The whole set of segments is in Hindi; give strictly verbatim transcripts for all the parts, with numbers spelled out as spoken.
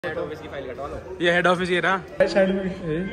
हेड ऑफिस की फाइल कटवा लो। ये हेड ऑफिस ये रहा साइड में।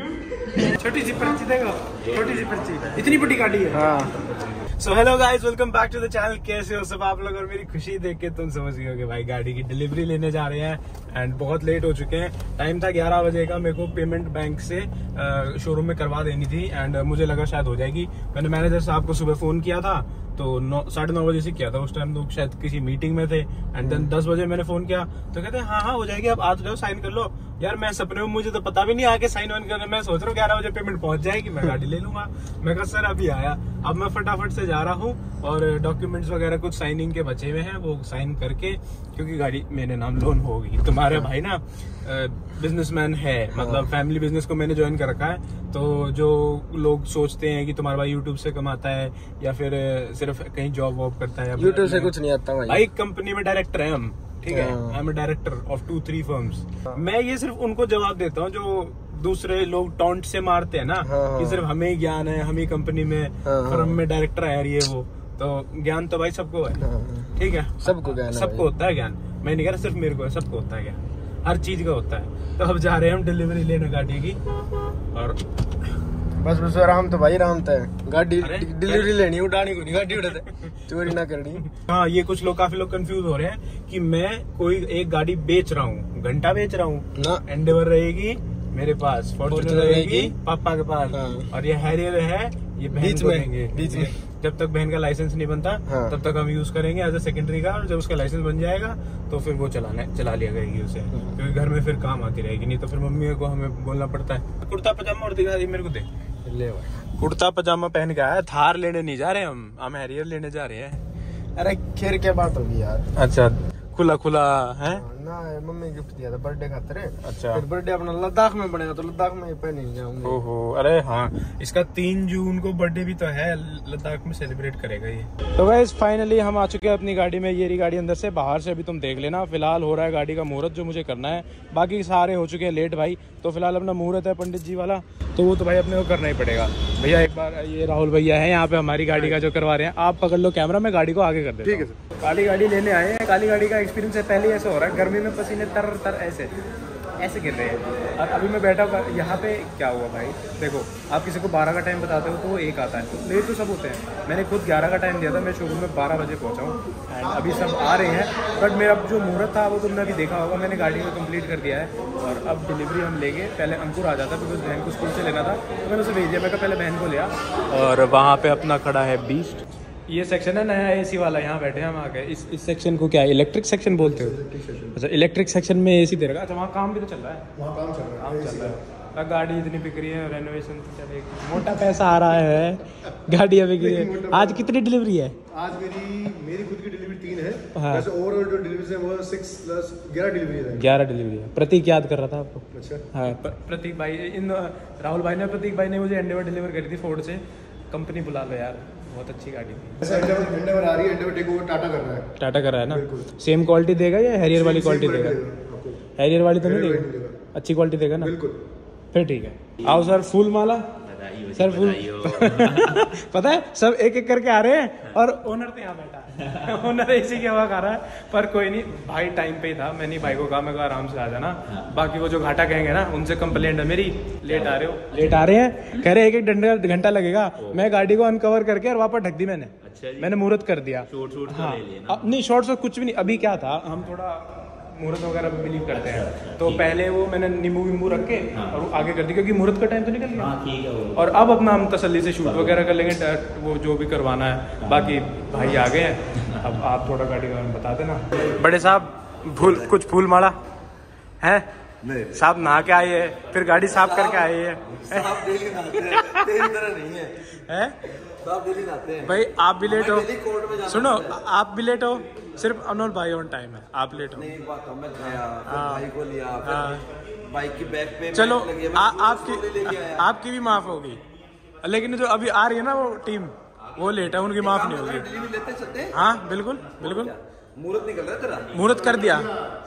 छोटी सी पर्ची देगा, छोटी सी पर्ची, इतनी बड़ी गाड़ी है। हाँ। So hello guys, welcome back to the channel. कैसे हो सब आप लोग? और मेरी खुशी देख के तुम समझ गए हो कि भाई गाड़ी की डिलीवरी लेने जा रहे हैं एंड बहुत लेट हो चुके हैं। टाइम था ग्यारह बजे का। मेरे को पेमेंट बैंक से शोरूम में करवा देनी थी एंड मुझे लगा शायद हो जाएगी। मैंने मैनेजर साहब को सुबह फोन किया था तो नौ साढ़े नौ बजे से किया था। उस टाइम लोग शायद किसी मीटिंग में थे एंड देन दस बजे मैंने फोन किया तो कहते हैं हाँ हाँ हो जाएगी, आप आज जाओ साइन कर लो। यार मैं सपने में, मुझे तो पता भी नहीं आके साइन वाइन करने। मैं सोच रहा हूँ ग्यारह बजे पेमेंट पहुंच जाएगी, मैं गाड़ी ले लूंगा। मैं कहा सर अभी आया। अब मैं फटाफट से जा रहा हूँ और डॉक्यूमेंट्स वगैरह कुछ साइनिंग के बचे हुए हैं, वो साइन करके, क्योंकि गाड़ी मेरे नाम लोन होगी। तुम्हारे भाई ना बिजनेसमैन है, मतलब फैमिली बिजनेस को मैंने ज्वाइन कर रखा है। तो जो लोग सोचते हैं कि तुम्हारा भाई यूट्यूब से कमाता है या फिर सिर्फ कहीं जॉब वॉब करता है, यूट्यूब से कुछ नहीं आता भाई। भाई कंपनी में डायरेक्टर है हम, ठीक है। I am director of two three firms. मैं ये सिर्फ उनको जवाब देता हूँ जो दूसरे लोग टॉन्ट से मारते हैं ना, कि सिर्फ हमें ही ज्ञान है, हम ही कंपनी में फर्म में डायरेक्टर है ये वो। तो ज्ञान तो भाई सबको है, ठीक है। सबको ज्ञान, सबको होता है ज्ञान। मैं नहीं कह रहा सिर्फ मेरे को है, सबको होता है ज्ञान, हर चीज का होता है। तो अब जा रहे हैं हम डिलीवरी लेने गाड़ी की। और बस बस आराम तो भाई आराम तो है। गाड़ी डिलीवरी लेनी, उठानी को नहीं, गाड़ी उठाते चोरी ना करनी। हाँ, ये कुछ लोग काफी लोग कंफ्यूज हो रहे हैं कि मैं कोई एक गाड़ी बेच रहा हूँ, घंटा बेच रहा हूँ ना। एंडेवर रहेगी मेरे पास, फॉर्च्यूनर रहेगी पापा के पास, और ये हैरियर है ये बहन को देंगे बीच में। जब तक बहन का लाइसेंस नहीं बनता हाँ। तब तक हम यूज करेंगे एज ए सेकेंडरी कार। जब उसका लाइसेंस बन जाएगा तो फिर वो चलाने चला लिया जाएगी उसे, क्योंकि घर में फिर काम आती रहेगी। नहीं तो फिर मम्मी को हमें बोलना पड़ता है। कुर्ता पजामा और दिखा दी मेरे को, दे ले भाई। कुर्ता पजामा पहन के आया। थार लेने नहीं जा रहे हम, हम हैरियर लेने जा रहे हैं। अरे खैर क्या बात होगी यार। अच्छा, खुला खुला है ना, मम्मी गिफ्ट दिया था बर्थडे खातिर। अच्छा, फिर बर्थडे अपना लद्दाख में बनेगा तो लद्दाख में पहन नहीं जाऊंगा। ओहो, अरे हाँ, इसका तीन जून को बर्थडे भी तो है, लद्दाख में सेलिब्रेट करेगा ये। तो गाइस फाइनली हम आ चुके हैं अपनी गाड़ी में। ये रही गाड़ी अंदर से, बाहर से अभी तुम देख लेना। फिलहाल हो रहा है गाड़ी का मुहूर्त जो मुझे करना है, बाकी सारे हो चुके हैं लेट भाई। तो फिलहाल अपना मुहूर्त है पंडित जी वाला, तो वो तो भाई अपने को करना ही पड़ेगा। भैया एक बार, ये राहुल भैया है यहाँ पे हमारी गाड़ी का जो करवा रहे हैं। आप पकड़ लो कैमरा, में गाड़ी को आगे कर देता हूं। ठीक है। काली गाड़ी लेने आए हैं। काली गाड़ी का एक्सपीरियंस है, पहले ऐसे हो रहा है, गर्मी में पसीने तर तर ऐसे ऐसे गिर रहे हैं। और अभी मैं बैठा हूँ यहाँ पे। क्या हुआ भाई, देखो आप किसी को बारह का टाइम बताते हो तो वो एक आता है, तो लेट तो सब होते हैं। मैंने खुद ग्यारह का टाइम दिया था, मैं शोरूम में बारह बजे पहुँचा हूँ एंड अभी सब आ रहे हैं। बट मेरा जो मुहूर्त था वो तुमने अभी देखा होगा, मैंने गाड़ी को कंप्लीट कर दिया है। और अब डिलीवरी हम लेंगे। पहले अंकुर आ जाता बिकॉज बहन को स्कूल से लेना था, तो मैंने उसे भेज दिया। मैं कहा पहले बहन को लिया। और वहाँ पे अपना खड़ा है बीस्ट। ये सेक्शन है नया एसी वाला, यहाँ बैठे हैं हम आके। इस इस सेक्शन को क्या इलेक्ट्रिक सेक्शन बोलते हो? अच्छा, इलेक्ट्रिक सेक्शन में एसी दे रखा है। अच्छा, वहाँ काम भी तो चल रहा है, वहाँ काम चल रहा है, काम चल रहा है। गाड़ी इतनी बिक रही है, रेनोवेशन तो चलेगी, मोटा पैसा आ रहा है, गाड़ियाँ बिक रही है। आज कितनी डिलीवरी है? आज मेरी मेरी खुद की डिलीवरी तीन है। हाँ। वैसे ओवरऑल जो डिलीवरी है वो सिक्स प्लस ग्यारह डिलीवरी है। ग्यारह डिलीवरी है। प्रतीक याद कर रहा था आपको? अच्छा हाँ, प्रतीक भाई, इन राहुल भाई ने, प्रतीक भाई ने मुझे एंडेवर डिलीवर करी थी फोर्ड से। कंपनी बुला लो यार, बहुत अच्छी गाड़ी थी। एंडेवर आ रही है, एंडेवर टेक ओवर टाटा कर रहा है। टाटा कर रहा है ना? सेम क्वालिटी देगा या हैरियर वाली क्वालिटी देगा? हैरियर वाली तो नहीं देगा, अच्छी क्वालिटी देगा ना? बिल्कुल, फिर ठीक है। आओ सर, फूल माला सर, फूल पता है सब एक एक करके आ रहे हैं और ओनर तो यहाँ बैठा है। ओनर इसी की हवा खा रहा है, पर कोई नहीं भाई, टाइम पे ही था। मैंने भाई को कहा, मैं कहा आराम से आ जाना। बाकी वो जो घाटा कहेंगे ना, उनसे कंप्लेंट है मेरी, लेट आ रहे हो, लेट आ रहे हैं, कह रहे एक एक घंटा लगेगा। मैं गाड़ी को अनकवर करके और वापस ढक दी मैंने। अच्छा, मैंने मुहूर्त कर दिया। शॉर्ट शॉर्ट हाँ, नहीं शॉर्ट शॉर्ट कुछ भी नहीं। अभी क्या था, हम थोड़ा मुहूर्त वगैरह भी बिलीव करते हैं, तो पहले वो मैंने नींबू वींबू रख के और वो आगे कर दी, क्योंकि मुहूर्त का टाइम तो निकल गया। और अब अपना हम तसल्ली से शूट वगैरह कर लेंगे, वो जो भी करवाना है। बाकी भाई आ गए हैं, अब आप थोड़ा गाड़ी का बता देना। बड़े साहब, फूल कुछ फूल माला है? साहब नहा के आए हैं, फिर गाड़ी साफ करके आए हैं। साहब डेली नहाते हैं, तेरी तरह नहीं है, हैं? साहब डेली नहाते हैं भाई। आप भी लेट हो, सुनो, आप भी लेट हो, सिर्फ अनोल भाई ऑन टाइम है, आप लेट हो। नहीं, बात मैं गया, भाई को लिया, बाइक की बैक पे चलो आ, आपकी आपकी भी माफ होगी, लेकिन जो अभी आ रही है ना वो टीम, वो लेट है, उनकी माफ नहीं होगी। लेते चलते। हाँ बिल्कुल बिल्कुल। मुहूर्त निकल रहा है तेरा? मुहूर्त कर दिया,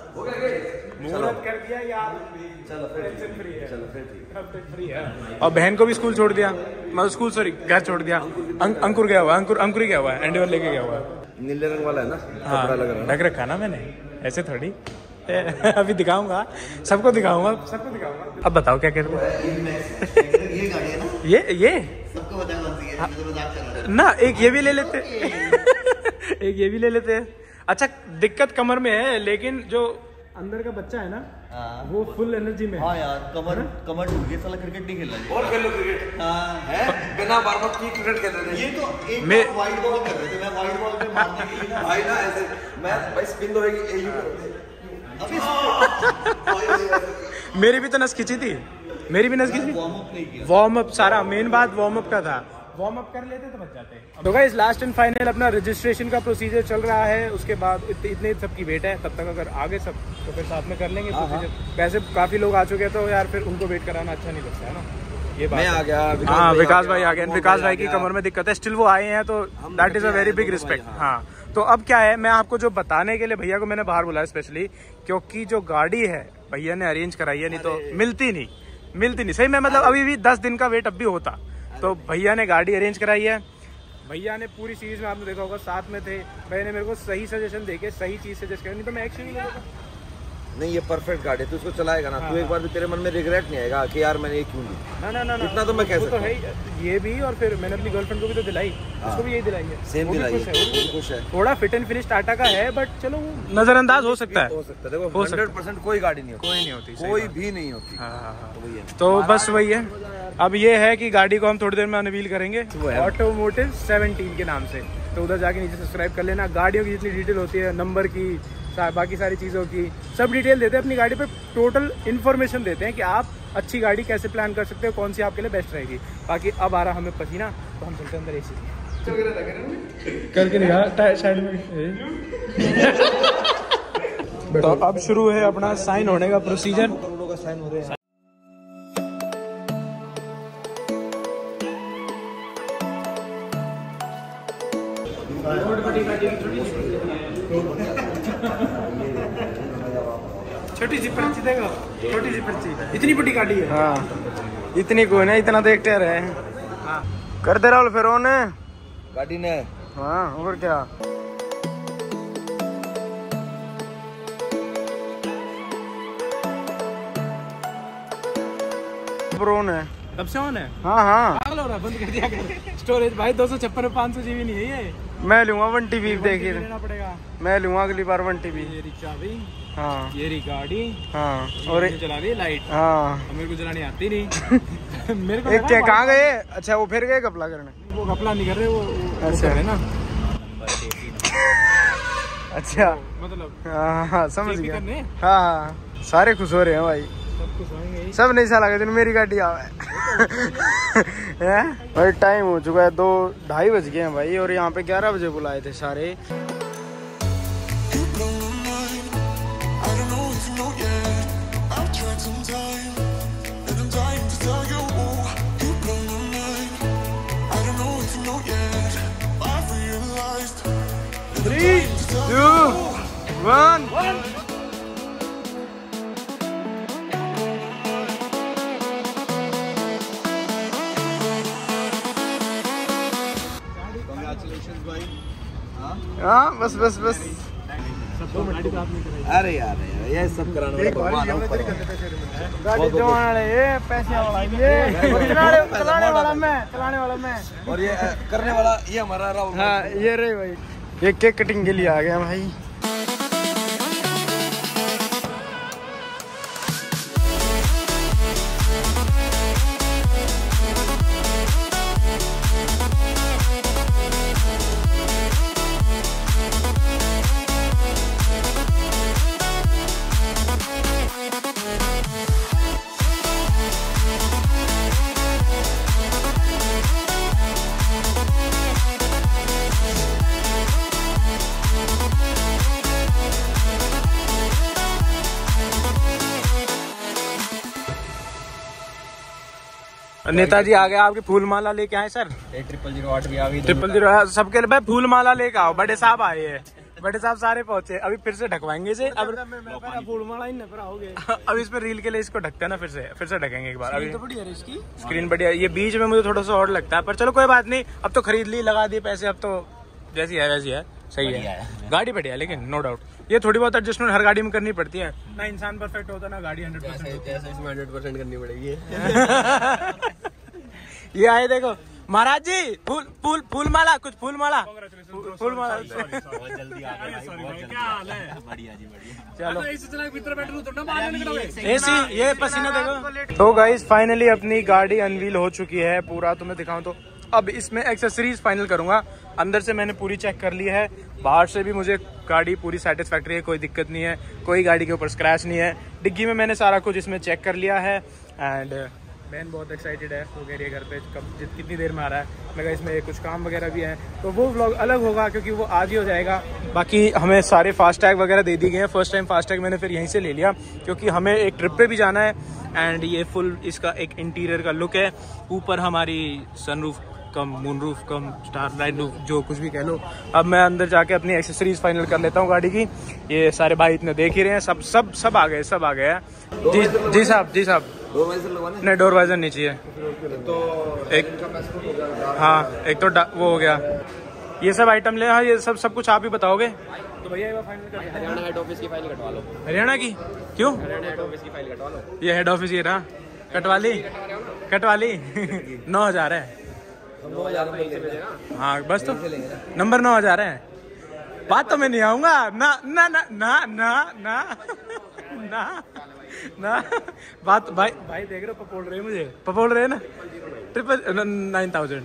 मुहूर्त कर दिया यार। चलो फिर फ्री है, चलो फिर ठीक, फ्री है। और बहन को भी स्कूल छोड़ दिया, मतलब स्कूल सॉरी घर छोड़ दिया। अंकुर गया हुआ है, अंकुर अंकुर ही गया हुआ है, एंडेवर लेके गया हुआ है। नीले रंग वाला है ना? हाँ, ढक रखा ना मैंने, ऐसे थोड़ी। अभी दिखाऊंगा, सबको दिखाऊंगा, सबको दिखाऊंगा। अब बताओ क्या कह रहे हो? ये गाड़ी है ना, ये ये सबको पता है कौन सी है, मैं तो मजाक कर रहा था। ना, एक ये भी ले लेते एक ये भी ले लेते हैं। अच्छा, दिक्कत कमर में है, लेकिन जो अंदर का बच्चा है ना, हाँ। वो फुल एनर्जी में है। हाँ यार, कमर कमर टूट गई, साला क्रिकेट नहीं खेलना चाहिए। और खेल लो क्रिकेट। हाँ है बिना वार्म अप की क्रिकेट खेलते थे। ये तो एक मैं- वाइट बॉल कर रहे थे, मैं वाइट बॉल पे मारने के लिए ना भाई ना ऐसे मैं भाई स्पिन तो होगी एयू करते। अभी मेरी भी तो नस खिंची थी, मेरी भी नस खिंची। वार्म अप नहीं किया। वार्म अप, सारा मेन बात वार्म अप का था। वार्म अप कर लेते तो बच जाते। तो गाइस लास्ट एंड फाइनल अपना रजिस्ट्रेशन का प्रोसीजर चल रहा है, उसके बाद इत, इतने सब की वेट है, तब तक अगर आगे सब तो फिर साथ में कर लेंगे प्रोसीजर। वैसे काफी लोग आ चुके हैं तो यार फिर उनको वेट कराना अच्छा नहीं लगता है ना, ये बात मैं है। आ गया, हाँ, विकास भाई आ गए। मोहन विकास भाई भाई आ की गया। कमर में दिक्कत है, स्टिल वो आए हैं, तो that is a very big respect. हाँ, तो अब क्या है, मैं आपको जो बताने के लिए भैया को मैंने बाहर बुलाया स्पेशली, क्योंकि जो गाड़ी है भैया ने अरेंज कराई है, नहीं तो मिलती नहीं मिलती नहीं सही में, मतलब अभी भी दस दिन का वेट अब भी होता। तो भैया ने गाड़ी अरेंज कराई है। भैया ने पूरी सीरीज में आपने देखा होगा साथ में थे, भैया ने मेरे को सही सजेशन देके सही चीज सजेस्ट करी, नहीं तो मैं एक्शन नहीं लेता। नहीं, ये परफेक्ट गाड़ी है, तू इसको चलाएगा ना, तू एक बार भी तेरे मन में रिग्रेट नहीं आएगा कि यार मैंने ये क्यों ली। ना ना ना ना, इतना तो मैं कह वो तो सकता है ही, ये भी। और फिर मैंने अपनी गर्लफ्रेंड को भी तो दिलाई, उसको भी यही दिलाई है, सेम वो भी दिलाई खुश है, वो भी है, खुश है। थोड़ा फिट एंड फिनिश टाटा का है, बट चलो वो नजरअंदाज हो सकता है। हो सकता है, देखो हो सकता है। हंड्रेड परसेंट कोई गाड़ी नहीं होती, कोई नहीं होती, सही कोई बात। भी नहीं होती। हाँ, हाँ, हाँ। तो वही है। तो बस वही है। अब ये है कि गाड़ी को हम थोड़ी देर में अनवील करेंगे ऑटोमोटिव सेवनटीन के नाम से, तो उधर जाके नीचे सब्सक्राइब कर लेना। गाड़ियों की जितनी डिटेल होती है, नंबर की, सा- बाकी सारी चीज़ों की सब डिटेल देते हैं अपनी गाड़ी पे, टोटल इन्फॉर्मेशन देते हैं कि आप अच्छी गाड़ी कैसे प्लान कर सकते हो, कौन सी आपके लिए बेस्ट रहेगी। बाकी अब आ रहा हमें पसीना, तो हम चलते हैं अंदर एसी करके दिखा साइड में। तो अब शुरू है अपना साइन होने का प्रोसीजर। करोड़ों का साइन हो रहे हैं। छोटी सी पर्ची देखो, छोटी सी पर्ची, इतनी बड़ी गाड़ी है। हाँ, इतनी कोई ना, इतना देखते रहे। हाँ। कर दे राहुल फिर ओने। गाड़ी ने हाँ, और क्या। ऑन है, कब से ऑन है? हाँ हाँ, पागल हो रहा है, बंद कर दिया कर। स्टोरेज भाई दो सौ छप्पन में पाँच सौ जीबी नहीं है ये, मैं लूंगा वन टीवी देखिए, लेना पड़ेगा। मैं लूंगा अगली बार वन टीवी। ये रिक्शा भी, हाँ ये रही गाड़ी, हाँ, और ये चला रही लाइट, हाँ और मेरे को चलानी आती नहीं। मेरे को एक लगा क्या भाई- कहाँ गए? अच्छा, वो फिर गए कपड़ा करने। वो कपड़ा नहीं कर रहे, वो वो अच्छा। कर रहे ना, अच्छा, मतलब हाँ हाँ, समझ चेक भी गया। करने? हाँ हाँ, सारे खुश हो रहे हैं भाई, सब कुछ होंगे ही। सब नहीं साला के दिन मेरी गाड़ी आवे। हैं? भाई टाइम हो चुका है, दो ढाई बज गए हैं भाई, और यहाँ पे ग्यारह बजे बुलाए थे सारे। Three two one. हाँ, बस बस बस। सबको गाड़ी तो आपने कराई। अरे यार यार, ये सब कराने वाले भगवान है ऊपर। गाड़ी जमाने वाले ये, पैसे वाला ये, और चलाने चलाने वाला मैं, चलाने वाला मैं। और ये अ, करने वाला ये हमारा राहुल। हाँ, ये रहे भाई, ये केक कटिंग के लिए आ गया भाई। नेताजी आ गए, आपकी फूल माला लेके आए सर। ट्रिपल जीरो आठ भी आ गई। ट्रिपल जीरो सबके लिए भाई फूल माला लेके आओ। बड़े साहब आए हैं, बड़े साहब सारे पहुंचे, अभी फिर से ढकवाएंगे इसे। अब फूल माला ही न आओगे। अब इस पे रील के लिए इसको ढकते हैं ना, फिर से फिर से ढकेंगे एक बार। अभी तो बढ़िया है इसकी स्क्रीन बढ़िया, ये बीच में मुझे थोड़ा सा और लगता है, पर चलो कोई बात नहीं, अब तो खरीद ली, लगा दिए पैसे, अब तो जैसी है वैसी है, सही है, गाड़ी बढ़िया है लेकिन नो डाउट ये थोड़ी बहुत एडजस्टमेंट हर गाड़ी में करनी पड़ती है ना। इंसान परफेक्ट होता ना गाड़ी हंड्रेड परसेंट इसमें हंड्रेड परसेंट करनी पड़ेगी। ये आए देखो महाराज जी, फूल फूल फूल माला, कुछ फूल माला, फूल माला। बहुत जल्दी आ गए भाई, क्या हाल है? बढ़िया जी बढ़िया। चलो एसी एसी, ये पसीना देखो। तो गाइस फाइनली अपनी गाड़ी अनवील हो चुकी है पूरा, तुम्हें दिखाऊं तो अब इसमें एक्सेसरीज फाइनल करूंगा। अंदर से मैंने पूरी चेक कर ली है, बाहर से भी मुझे गाड़ी पूरी सेटिस्फैक्ट्री है, कोई दिक्कत नहीं है, कोई गाड़ी के ऊपर स्क्रैच नहीं है। डिग्गी में मैंने सारा कुछ इसमें चेक कर लिया है एंड बहन बहुत एक्साइटेड है, वो कह रही है घर पे कब जित कितनी देर में आ रहा है। मैं कहा इसमें कुछ काम वगैरह भी है तो वो व्लॉग अलग होगा क्योंकि वो आज ही हो जाएगा। बाकी हमें सारे फास्ट टैग वगैरह दे दिए गए हैं। फर्स्ट टाइम फास्ट टैग मैंने फिर यहीं से ले लिया क्योंकि हमें एक ट्रिप पे भी जाना है एंड ये फुल इसका एक इंटीरियर का लुक है। ऊपर हमारी sunroof cum moonroof cum star light roof जो कुछ भी कह लो। अब मैं अंदर जाके अपनी एक्सेसरीज फाइनल कर लेता हूँ गाड़ी की। ये सारे भाई इतने देख ही रहे हैं, सब सब सब आ गए सब आ गए हैं। जी जी साहब जी साहब नहीं डोर वाइजर नहीं चाहिए तो एक हाँ एक तो वो हो गया। ये सब आइटम ले, हाँ ये सब सब कुछ आप ही बताओगे तो भैया फाइनल कर हरियाणा हेड ऑफिस की फाइल कटवा लो। हरियाणा की क्यों? हरियाणा हेड ऑफिस की फाइल कटवा लो। ये हेड ऑफिस ये रहा, कटवा ली कटवा ली नौ हजार है। हाँ बस तो नंबर नौ हजार है। बात तो मैं नहीं आऊंगा ना ना ना ना ना ना ना ना बात भाई भाई देख रहे हो पपोल रहे मुझे पपोल रहे ना ट्रिपल नाइन थाउजेंड।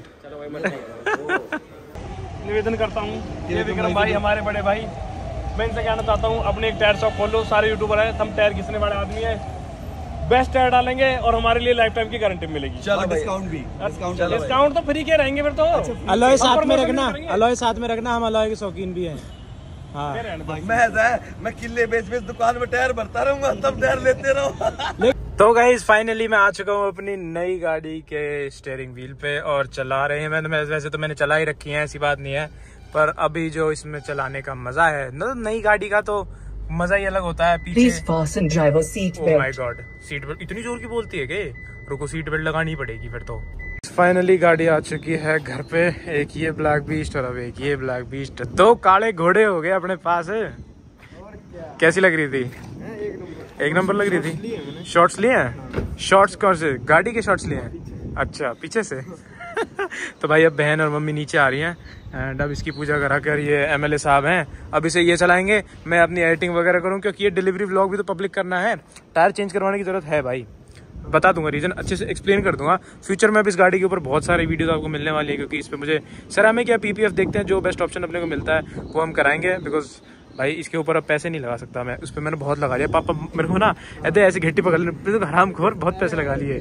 निवेदन करता हूँ ये विक्रम भाई हमारे बड़े भाई, मैं इनसे कहना चाहता हूँ अपने एक टायर शॉप खोलो। सारे यूट्यूबर हैं, हम टायर घिसने वाले आदमी है, बेस्ट टायर डालेंगे और हमारे लिए लाइफ टाइम की गारंटी मिलेगी। चलो डिस्काउंट भी डिस्काउंट डिस्काउंट तो फ्री के रहेंगे फिर तो। अलॉय साथ में रखना, अलॉय साथ में रखना, हम अलॉय के शौकीन भी हैं। हाँ मैं मैं किले बेच बेच दुकान में टायर भरता रहूंगा, तब टायर लेते रहो। तो गाइस फाइनली मैं आ चुका हूँ अपनी नई गाड़ी के स्टीयरिंग व्हील पे और चला रहे हैं। मैंने वैसे तो मैंने चला ही रखी है, ऐसी बात नहीं है, पर अभी जो इसमें चलाने का मजा है न, नई गाड़ी का तो मजा ही अलग होता है। पीछे oh my God, seat belt इतनी जोर की बोलती है कि रुको सीट बेल्ट लगानी पड़ेगी फिर तो। फाइनली गाड़ी आ चुकी है घर पे। एक ये ब्लैक बीस्ट और अब एक ये ब्लैक बीस्ट, दो काले घोड़े हो गए अपने पास। कैसी लग रही थी? एक नंबर लग रही थी। शॉर्ट्स लिए हैं? शॉर्ट्स कौन से? गाड़ी के शॉर्ट्स लिए हैं? अच्छा पीछे से तो भाई अब बहन और मम्मी नीचे आ रही हैं एंड अब इसकी पूजा करा कर ये एमएलए साहब हैं, अब इसे ये चलाएंगे, मैं अपनी एडिटिंग वगैरह करूँ क्योंकि ये डिलीवरी व्लॉग भी तो पब्लिक करना है। टायर चेंज करवाने की जरूरत है भाई, बता दूंगा रीजन, अच्छे से एक्सप्लेन कर दूंगा। फ्यूचर में अब इस गाड़ी के ऊपर बहुत सारी वीडियोस आपको मिलने वाली है क्योंकि इस पे मुझे सेरामिक या पीपीएफ देखते हैं जो बेस्ट ऑप्शन अपने को मिलता है वो हम कराएंगे। बिकॉज भाई इसके ऊपर अब पैसे नहीं लगा सकता मैं, उस पर मैंने बहुत लगा लिया। पापा मेरे को ना ऐसे ऐसे घिट्टी पकड़ ले, हराम खोर बहुत पैसे लगा लिए।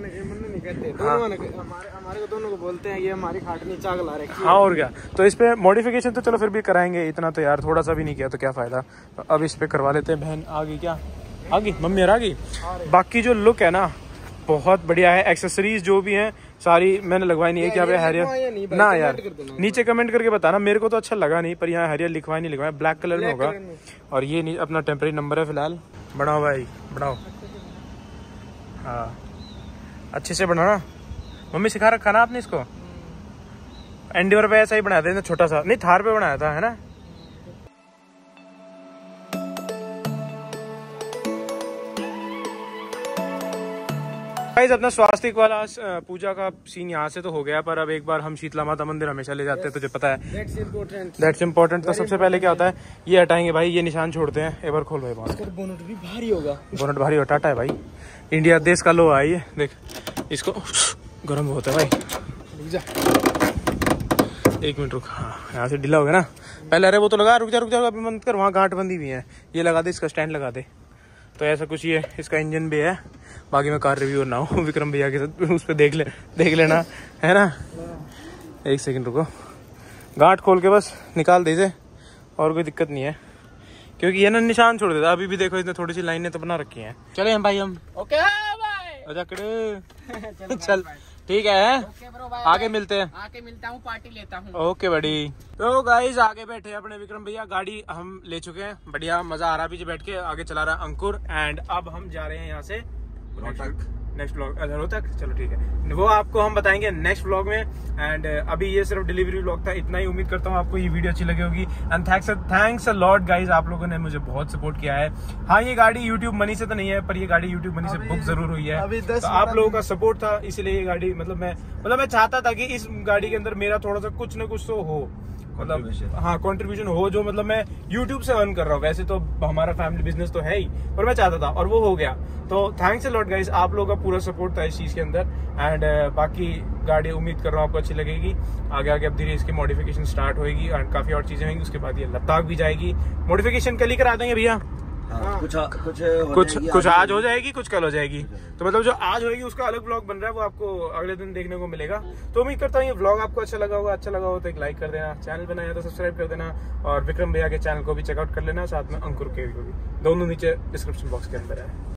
हमारे को दोनों को बोलते हैं ये हमारी खाटनी चाक ला रखी है। हाँ और क्या, तो इस पे मॉडिफिकेशन तो चलो फिर भी कराएंगे, इतना तो यार थोड़ा सा भी नहीं किया तो क्या फायदा। तो अब इस पे करवा लेते हैं। बहन आ गई क्या? आ गई मम्मी आ गई। बाकी जो लुक है ना बहुत बढ़िया है, एक्सेसरीज जो भी हैं सारी मैंने लगवाई नहीं है। क्या हरियर ना यार नीचे कमेंट करके बताना, मेरे को तो अच्छा लगा नहीं पर यहाँ हरियर लिखवाई नहीं लिखवाया, ब्लैक कलर में होगा। और ये अपना टेम्परेरी नंबर है फिलहाल। बढ़ाओ भाई बढ़ाओ, हाँ अच्छे से बनाना। मम्मी सिखा रखा ना आपने इसको? एंडिवर पे ऐसा ही बनाया था छोटा सा, नहीं थार पे बनाया था है ना। गाइस अपना स्वास्तिक वाला पूजा का सीन यहाँ से तो हो गया, पर अब एक बार हम शीतला माता मंदिर हमेशा ले जाते हैं, तुझे पता है। That's important. तो सबसे पहले क्या होता है, ये हटाएंगे भाई, ये निशान छोड़ते हैं। एक बार खोल भाई बात। बोनट भी भारी होगा, बोनट भारी हो, टाटा है भाई, इंडिया देश का लोहा है ये। देख इसको गर्म बहुत है भाई। एक मिनट रुक, हाँ यहाँ से ढीला हो गया ना। पहले अरे वो तो लगा, रुक जा रुक जा अभी मत कर, वहाँ गांठ बंदी हुई है, ये लगा दे, इसका स्टैंड लगा दे। तो ऐसा कुछ ये इसका इंजन भी है। बाकी मैं कार रिव्यू ना हूँ, विक्रम भैया के साथ उस पर देख ले देख लेना है ना। एक सेकंड रुको, गांठ खोल के बस निकाल दीजिए और कोई दिक्कत नहीं है क्योंकि ये ना निशान छोड़ देता। अभी भी देखो इसने थोड़ी सी लाइनें तो बना रखी हैं। चले हम भाई हम ओके भाई चल ठीक है, आगे मिलते हैं, आके मिलता हूँ, पार्टी लेता हूँ। ओके बड़ी। तो गाइस आगे बैठे अपने विक्रम भैया, गाड़ी हम ले चुके हैं, बढ़िया मजा आ रहा है पीछे बैठ के। आगे चला रहा है अंकुर एंड अब हम जा रहे हैं यहाँ से नेक्स्ट व्लॉग रोहतक, चलो ठीक है, वो आपको हम बताएंगे नेक्स्ट व्लॉग में। एंड अभी ये सिर्फ डिलीवरी व्लॉग था, इतना ही। उम्मीद करता हूँ आपको ये वीडियो अच्छी लगी होगी। And thanks thanks a lot guys, आप लोगों ने मुझे बहुत सपोर्ट किया है। हाँ, ये गाड़ी यूट्यूब मनी से तो नहीं है, पर ये गाड़ी यूट्यूब मनी से बुक जरूर हुई है। तो आप लोगों का सपोर्ट था, इसलिए ये गाड़ी, मतलब मैं मतलब मैं चाहता था कि इस गाड़ी के अंदर मेरा थोड़ा सा कुछ ना कुछ तो हो, मतलब हाँ कंट्रीब्यूशन हो, जो मतलब मैं YouTube से अर्न कर रहा हूँ। वैसे तो हमारा फैमिली बिजनेस तो है ही, पर मैं चाहता था और वो हो गया। तो थैंक्स अ लॉट गाइस, आप लोगों का पूरा सपोर्ट था इस चीज के अंदर। एंड uh, बाकी गाड़ी उम्मीद कर रहा हूँ आपको अच्छी लगेगी। आगे आगे अब धीरे इसकी मॉडिफिकेशन स्टार्ट होगी एंड काफी और चीजें होंगी। उसके बाद ये लद्दाख भी जाएगी, मॉडिफिकेशन कल ही करा देंगे भैया। हाँ, कुछ कुछ कुछ कुछ आज हो जाएगी, कुछ कल हो जाएगी। तो मतलब जो आज होगी उसका अलग व्लॉग बन रहा है, वो आपको अगले दिन देखने को मिलेगा। तो उम्मीद करता हूँ ये व्लॉग आपको अच्छा लगा होगा। अच्छा लगा हो तो एक लाइक कर देना, चैनल बनाया तो सब्सक्राइब कर देना, और विक्रम भैया के चैनल को भी चेकआउट कर लेना, साथ में अंकुर के भी, दोनों नीचे डिस्क्रिप्शन बॉक्स के अंदर है।